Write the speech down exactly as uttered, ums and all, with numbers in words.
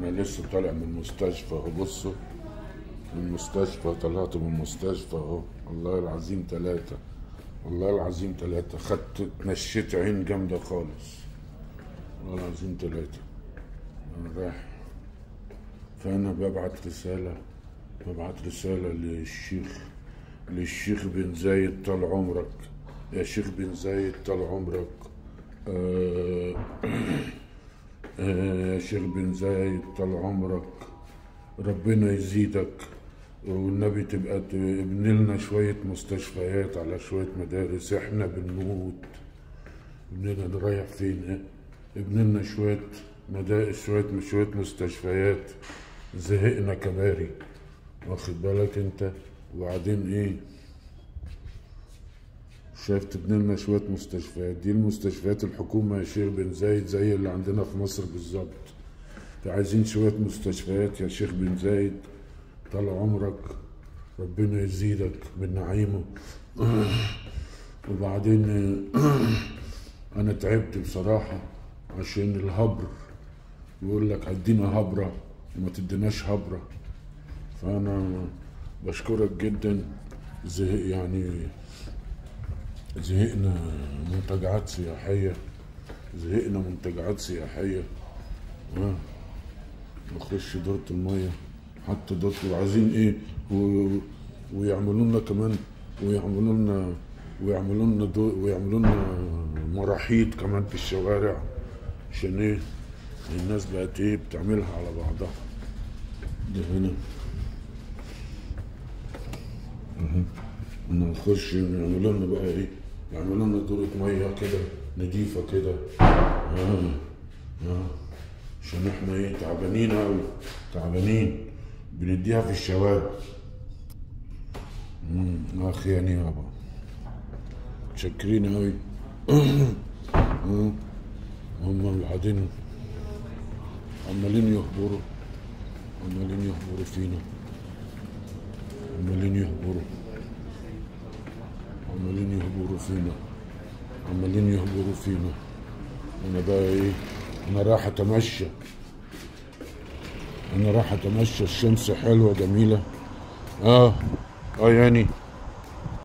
انا لسه طالع من المستشفى اهو. بصوا، من المستشفى طلعت من المستشفى اهو. الله العظيم ثلاثة، والله العظيم ثلاثة. خدت اتنشيت عين جامدة خالص، والله العظيم ثلاثة. انا رايح، فانا ببعت رسالة ببعت رسالة للشيخ للشيخ بن زايد طال عمرك. يا شيخ بن زايد طال عمرك، آه آه يا شيخ بن زايد طال عمرك، ربنا يزيدك، والنبي تبقى تبني لنا شوية مستشفيات على شوية مدارس، احنا بنموت. ابننا رايح فين؟ ابني لنا شوية مدارس، شوية شوية مستشفيات، زهقنا كباري، واخد بالك انت؟ وبعدين ايه؟ شايف تبني لنا شوية مستشفيات. دي المستشفيات الحكومة يا شيخ بن زايد زي اللي عندنا في مصر بالظبط. عايزين شوية مستشفيات يا شيخ بن زايد طال عمرك، ربنا يزيدك من نعيمه. وبعدين انا تعبت بصراحة عشان الهبر، يقول لك هدينا هبرة وما تديناش هبرة. فانا بشكرك جدا. زهق يعني زهقنا منتجعات سياحية، زهقنا منتجعات سياحية. ها نخش دورة المية، حتى دورة، وعايزين ايه و... ويعملوا لنا كمان، ويعملوا لنا ويعملوا لنا دو... ويعملوا لنا مراحيض كمان في الشوارع، عشان ايه؟ الناس بقت ايه بتعملها على بعضها. ده هنا اهو. نخش يعملوا لنا بقى ايه؟ يعملوا لنا دورة مية كده نضيفة كده. اه اه عشان احنا ايه تعبانين اوي، تعبانين بنديها في الشوارع. امم اخ يعني يابا متشكرين اوي. اه هم بعدين عمالين يهبروا، عمالين يهبروا فينا، عمالين يهبروا عمالين يهبروا فينا عمالين يهبروا فينا. انا بقى ايه؟ انا رايح اتمشى، انا رايح اتمشى، الشمس حلوه جميله. اه اه يعني